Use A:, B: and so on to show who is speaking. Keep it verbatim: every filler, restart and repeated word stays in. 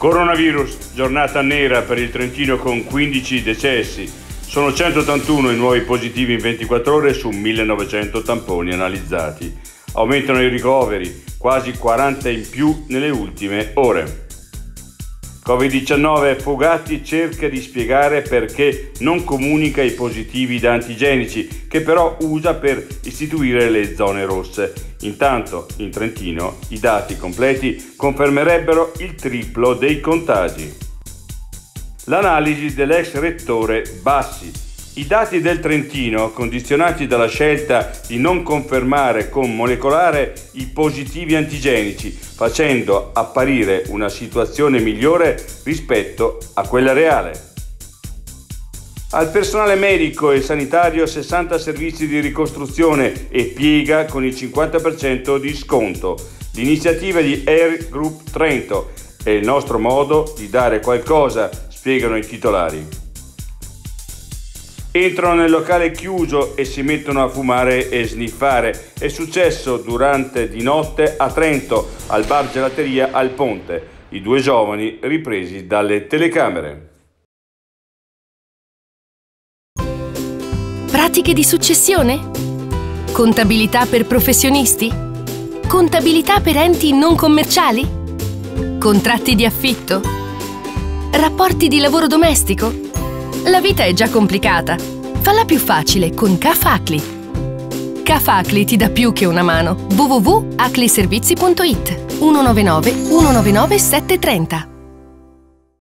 A: Coronavirus, giornata nera per il Trentino con quindici decessi. Sono centottantuno i nuovi positivi in ventiquattro ore su millenovecento tamponi analizzati. Aumentano i ricoveri, quasi quaranta in più nelle ultime ore. covid diciannove, Fogatti cerca di spiegare perché non comunica i positivi da antigenici, che però usa per istituire le zone rosse. Intanto, in Trentino, i dati completi confermerebbero il triplo dei contagi. L'analisi dell'ex rettore Bassi. I dati del Trentino, condizionati dalla scelta di non confermare con molecolare i positivi antigenici, facendo apparire una situazione migliore rispetto a quella reale. Al personale medico e sanitario sessanta servizi di ricostruzione e piega con il cinquanta per cento di sconto. L'iniziativa di Air Group Trento è il nostro modo di dare qualcosa, spiegano i titolari. Entrano nel locale chiuso e si mettono a fumare e sniffare. È successo durante di notte a Trento, al bar Gelateria al Ponte. I due giovani ripresi dalle telecamere.
B: Pratiche di successione? Contabilità per professionisti? Contabilità per enti non commerciali? Contratti di affitto? Rapporti di lavoro domestico? La vita è già complicata. Falla più facile con C A F A C L I. C A F A C L I ti dà più che una mano. w w w punto acliservizi punto it uno nove nove uno nove nove sette tre zero